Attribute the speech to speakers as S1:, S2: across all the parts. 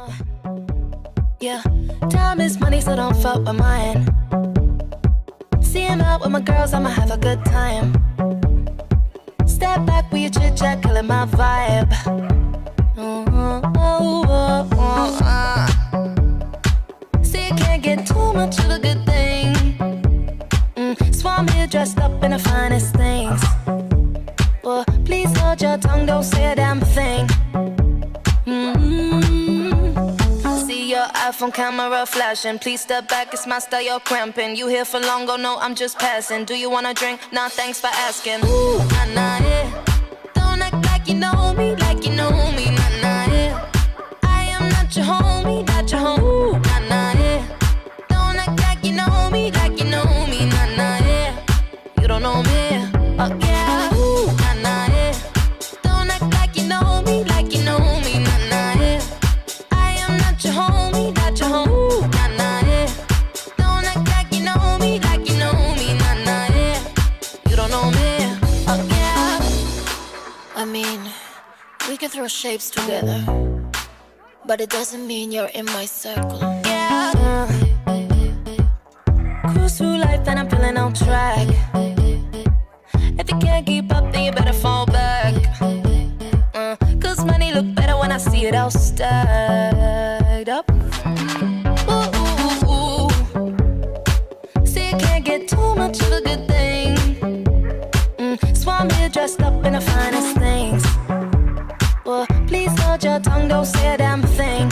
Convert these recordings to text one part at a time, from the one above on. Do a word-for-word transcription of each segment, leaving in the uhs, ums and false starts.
S1: Yeah, time is money, so don't fuck with mine. See him out with my girls, I'ma have a good time. Step back with your chit chat, killing my vibe. Oh, oh, oh, oh, uh. See, you can't get too much of a good thing. Mm, so I'm here dressed up in the finest things. Well, please hold your tongue, don't say a damn thing. Mm-hmm. See your iPhone camera flashing. Please step back, it's my style, you're cramping. You here for long, oh no, I'm just passing. Do you wanna drink? Nah, thanks for asking. Ooh, nah, nah, yeah. Don't act like you know me, like you know me, nah, nah, yeah. I am not your homie, not your homie, ooh, nah, nah, yeah. Don't act like you know me, like you know me, nah, nah, yeah. You don't know me, oh yeah, ooh, nah, nah, yeah. Don't act like you know me, like you know me, nah, nah, yeah. I am not your homie, not your homie, ooh, nah, nah, yeah. Don't act like you know me, like you know me, nah, nah, yeah. You don't know me, oh yeah. I mean, we can throw shapes together, but it doesn't mean you're in my circle. Yeah. Uh, cruise through life and I'm feeling on track. If you can't keep up, then you better fall back. Uh, Cause money look better when I see it all stacked up. Ooh, ooh, ooh. See, you can't get too much of a good thing. Mm, so I'm here dressed up in the finest things. Well, please hold your tongue, don't say a damn thing.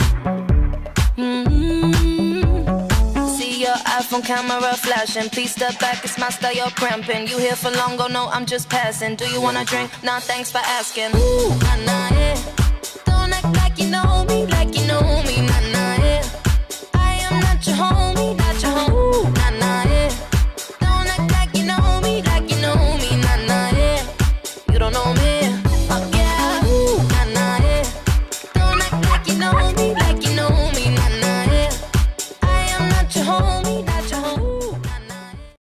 S1: Mm-hmm. See your iPhone camera flashing. Please step back, it's my style, you're cramping. You here for long, oh no, I'm just passing. Do you wanna drink? Nah, thanks for asking. Ooh, nah, nah, yeah. Don't act like you know me, like you